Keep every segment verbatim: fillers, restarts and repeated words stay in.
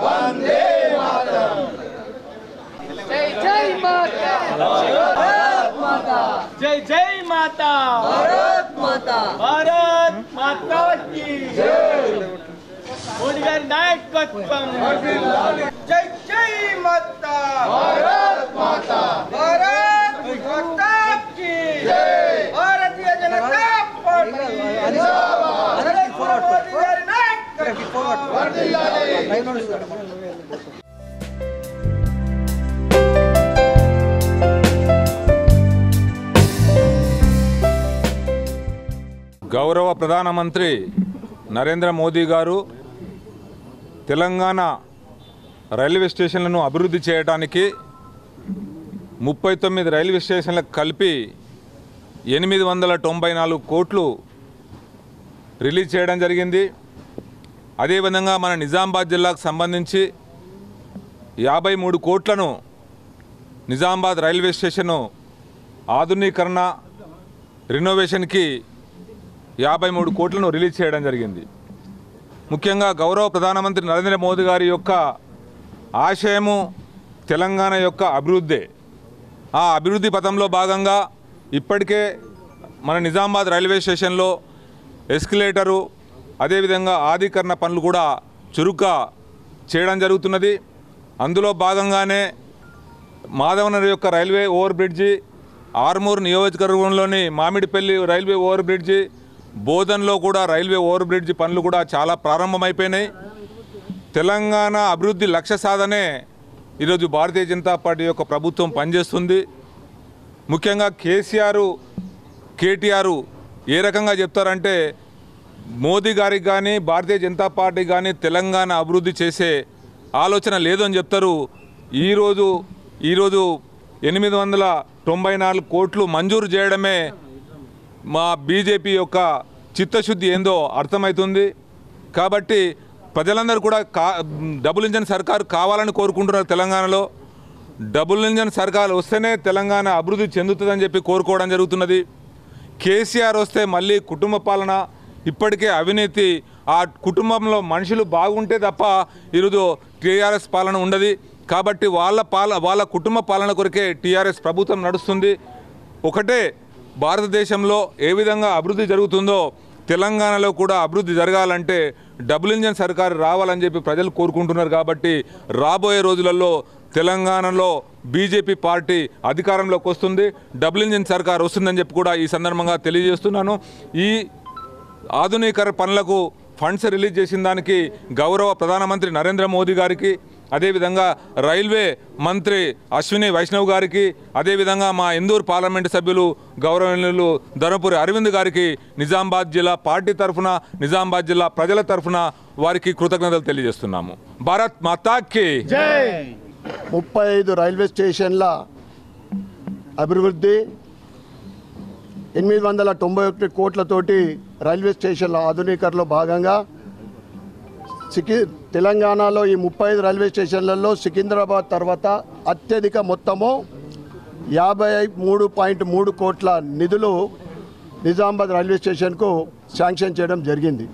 वंदे मातरम। जय जय माता, भारत माता, जय जय माता, भारत माता, भारत माता की जय। मोदी गारी नायकत्వం। जय जय माता, भारत माता, भारत माता की जय। भारतीय जनता पार्टी जिंदाबाद। मोदी गारी नायकत्వం वर्धिल्लाली। గౌరవ ప్రధానమంత్రి నరేంద్ర మోదీ గారు తెలంగాణ రైల్వే స్టేషన్లను అభివృద్ధి చేయడానికి ముప్పై తొమ్మిది రైల్వే స్టేషన్లకు కలిపి ఎనిమిది వందల తొంభై నాలుగు కోట్లు రిలీజ్ చేయడం జరిగింది. అదేవిధంగా మన నిజామాబాద్ జిల్లాకు సంబంధించి యాభై మూడు కోట్లను నిజామాబాద్ రైల్వే స్టేషను ఆధునీకరణ రినోవేషన్కి యాభై మూడు కోట్లను రిలీజ్ చేయడం జరిగింది. ముఖ్యంగా గౌరవ ప్రధానమంత్రి నరేంద్ర మోదీ గారి యొక్క ఆశయము తెలంగాణ యొక్క అభివృద్ధి. ఆ అభివృద్ధి పథంలో భాగంగా ఇప్పటికే మన నిజామాబాద్ రైల్వే స్టేషన్లో ఎస్కలేటరు అదేవిధంగా ఆధీకరణ పనులు కూడా చురుగ్గా చేయడం జరుగుతున్నది. అందులో భాగంగానే మాధవనగర్ యొక్క రైల్వే ఓవర్ బ్రిడ్జి, ఆర్మూర్ నియోజకవర్గంలోని మామిడిపల్లి రైల్వే ఓవర్ బ్రిడ్జి, బోధన్లో కూడా రైల్వే ఓవర్ బ్రిడ్జి పనులు కూడా చాలా ప్రారంభమైపోయినాయి. తెలంగాణ అభివృద్ధి లక్ష్య సాధనే ఈరోజు భారతీయ జనతా పార్టీ యొక్క ప్రభుత్వం పనిచేస్తుంది. ముఖ్యంగా కేసీఆర్ కేటీఆర్ ఏ రకంగా చెప్తారంటే మోదీ గారికి కానీ భారతీయ జనతా పార్టీ కానీ తెలంగాణ అభివృద్ధి చేసే ఆలోచన లేదు అని చెప్తారు. ఈరోజు ఈరోజు ఎనిమిది వందల తొంభై నాలుగు కోట్లు మంజూరు చేయడమే మా బీజేపీ యొక్క చిత్తశుద్ధి ఏందో అర్థమవుతుంది. కాబట్టి ప్రజలందరూ కూడా కా డబుల్ ఇంజన్ సర్కారు కావాలని కోరుకుంటున్నారు. తెలంగాణలో డబుల్ ఇంజన్ సర్కారు వస్తేనే తెలంగాణ అభివృద్ధి చెందుతుందని చెప్పి కోరుకోవడం జరుగుతున్నది. కేసీఆర్ వస్తే మళ్ళీ కుటుంబ పాలన, ఇప్పటికే అవినీతి, ఆ కుటుంబంలో మనుషులు బాగుంటే తప్ప ఈరోజు టీఆర్ఎస్ పాలన ఉండదు. కాబట్టి వాళ్ళ పాల వాళ్ళ కుటుంబ పాలన కొరకే టీఆర్ఎస్ ప్రభుత్వం నడుస్తుంది. ఒకటే భారతదేశంలో ఏ విధంగా అభివృద్ధి జరుగుతుందో తెలంగాణలో కూడా అభివృద్ధి జరగాలంటే డబుల్ ఇంజన్ సర్కారు రావాలని చెప్పి ప్రజలు కోరుకుంటున్నారు. కాబట్టి రాబోయే రోజులలో తెలంగాణలో బీజేపీ పార్టీ అధికారంలోకి వస్తుంది, డబుల్ ఇంజన్ సర్కారు వస్తుందని చెప్పి కూడా ఈ సందర్భంగా తెలియజేస్తున్నాను. ఈ ఆధునీకరణ పనులకు ఫండ్స్ రిలీజ్ చేసిన దానికి గౌరవ ప్రధానమంత్రి నరేంద్ర మోదీ గారికి, అదేవిధంగా రైల్వే మంత్రి అశ్విని వైష్ణవ్ గారికి, అదేవిధంగా మా ఇందూరు పార్లమెంటు సభ్యులు గౌరవనీయులు ధర్మపురి అరవింద్ గారికి నిజామాబాద్ జిల్లా పార్టీ తరఫున, నిజామాబాద్ జిల్లా ప్రజల తరఫున వారికి కృతజ్ఞతలు తెలియజేస్తున్నాము. భారత్ మాతాకి జై. ముప్పై ఐదు రైల్వే స్టేషన్ల అభివృద్ధి, ఎనిమిది వందల తొంభై ఒకటి కోట్లతోటి రైల్వే స్టేషన్ల ఆధునీకరణలో భాగంగా సికి తెలంగాణలో ఈ ముప్పై ఐదు రైల్వే స్టేషన్లలో సికింద్రాబాద్ తర్వాత అత్యధిక మొత్తము యాభై మూడు పాయింట్ మూడు కోట్ల నిధులు నిజామాబాద్ రైల్వే స్టేషన్కు శాంక్షన్ చేయడం జరిగింది.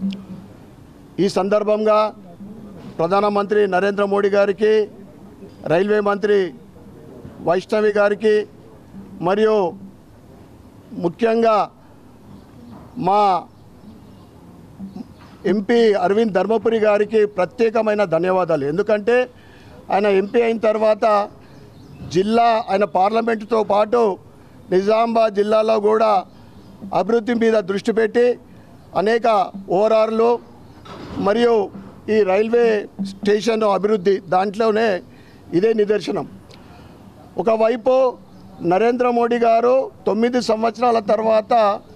ఈ సందర్భంగా ప్రధానమంత్రి నరేంద్ర మోడీ గారికి, రైల్వే మంత్రి వైష్ణవి గారికి మరియు ముఖ్యంగా మా ఎంపీ అరవింద్ ధర్మపురి గారికి ప్రత్యేకమైన ధన్యవాదాలు. ఎందుకంటే ఆయన ఎంపీ అయిన తర్వాత జిల్లా ఆయన పార్లమెంటుతో పాటు నిజామాబాద్ జిల్లాలో కూడా అభివృద్ధి మీద దృష్టి పెట్టి అనేక ఓఆర్ఆర్లు మరియు ఈ రైల్వే స్టేషన్ అభివృద్ధి దాంట్లోనే ఇదే నిదర్శనం. ఒకవైపు నరేంద్ర మోడీ గారు తొమ్మిది సంవత్సరాల తర్వాత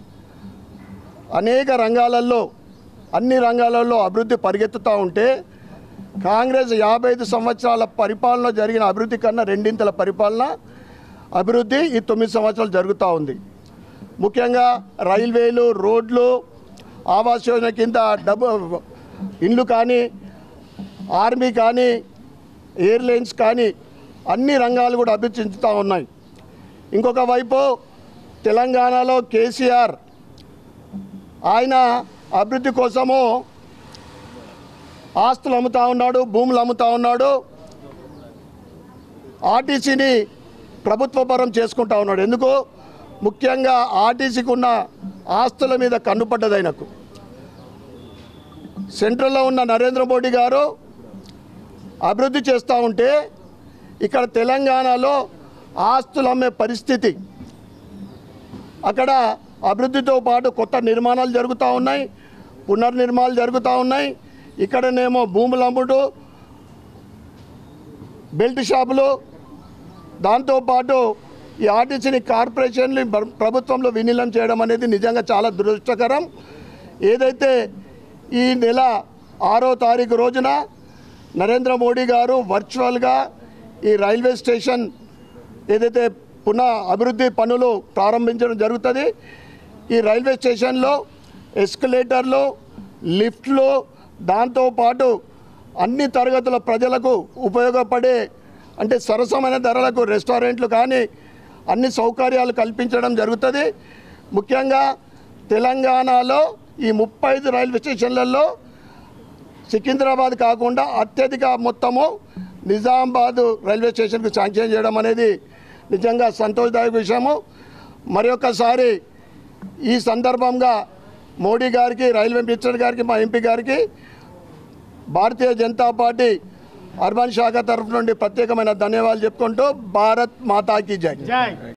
అనేక రంగాలలో అన్ని రంగాలలో అభివృద్ధి పరిగెత్తుతూ ఉంటే కాంగ్రెస్ యాభై ఐదు సంవత్సరాల పరిపాలన జరిగిన అభివృద్ధి కన్నా రెండింతల పరిపాలన అభివృద్ధి ఈ తొమ్మిది సంవత్సరాలు జరుగుతూ ఉంది. ముఖ్యంగా రైల్వేలు, రోడ్లు, ఆవాస్ యోజన కింద డబ్బు ఇండ్లు కానీ, ఆర్మీ కానీ, ఎయిర్లైన్స్ కానీ అన్ని రంగాలు కూడా అభివృద్ధి చెందుతూ ఉన్నాయి. ఇంకొక వైపు తెలంగాణలో కేసీఆర్ ఆయన అభివృద్ధి కోసము ఆస్తులు అమ్ముతా ఉన్నాడు, భూములు అమ్ముతా ఉన్నాడు, ఆర్టీసీని ప్రభుత్వపరం చేసుకుంటా ఉన్నాడు. ఎందుకు? ముఖ్యంగా ఆర్టీసీకి ఉన్న ఆస్తుల మీద కన్నుపడ్డది ఆయనకు. సెంట్రల్లో ఉన్న నరేంద్ర మోడీ గారు అభివృద్ధి చేస్తూ ఉంటే ఇక్కడ తెలంగాణలో ఆస్తులు అమ్మే పరిస్థితి, అక్కడ అభివృద్ధితో పాటు కొత్త నిర్మాణాలు జరుగుతూ ఉన్నాయి, పునర్నిర్మాణాలు జరుగుతూ ఉన్నాయి. ఇక్కడనేమో భూములు అమ్ముడు, బెల్ట్ షాపులు, దాంతోపాటు ఈ ఆర్టీసీని కార్పొరేషన్లు ప్రభుత్వంలో విలీనం చేయడం అనేది నిజంగా చాలా దురదృష్టకరం. ఏదైతే ఈ నెల ఆరో తారీఖు రోజున నరేంద్ర మోడీ గారు వర్చువల్గా ఈ రైల్వే స్టేషన్ ఏదైతే పునః అభివృద్ధి పనులు ప్రారంభించడం జరుగుతుంది. ఈ రైల్వే స్టేషన్లో ఎస్కలేటర్లు, లిఫ్ట్లు, దాంతోపాటు అన్ని తరగతుల ప్రజలకు ఉపయోగపడే అంటే సరసమైన ధరలకు రెస్టారెంట్లు కానీ అన్ని సౌకర్యాలు కల్పించడం జరుగుతుంది. ముఖ్యంగా తెలంగాణలో ఈ ముప్పై ఐదు రైల్వే స్టేషన్లలో సికింద్రాబాద్ కాకుండా అత్యధిక మొత్తము నిజామాబాద్ రైల్వే స్టేషన్కు శాంక్షన్ చేయడం అనేది నిజంగా సంతోషదాయక విషయము. మరొకసారి ఈ సందర్భంగా మోడీ గారికి, రైల్వే మినిస్టర్ గారికి, మా ఎంపీ గారికి భారతీయ జనతా పార్టీ అర్బన్ శాఖ తరఫు నుండి ప్రత్యేకమైన ధన్యవాదాలు చెప్పుకుంటూ భారత్ మాతాకి జై.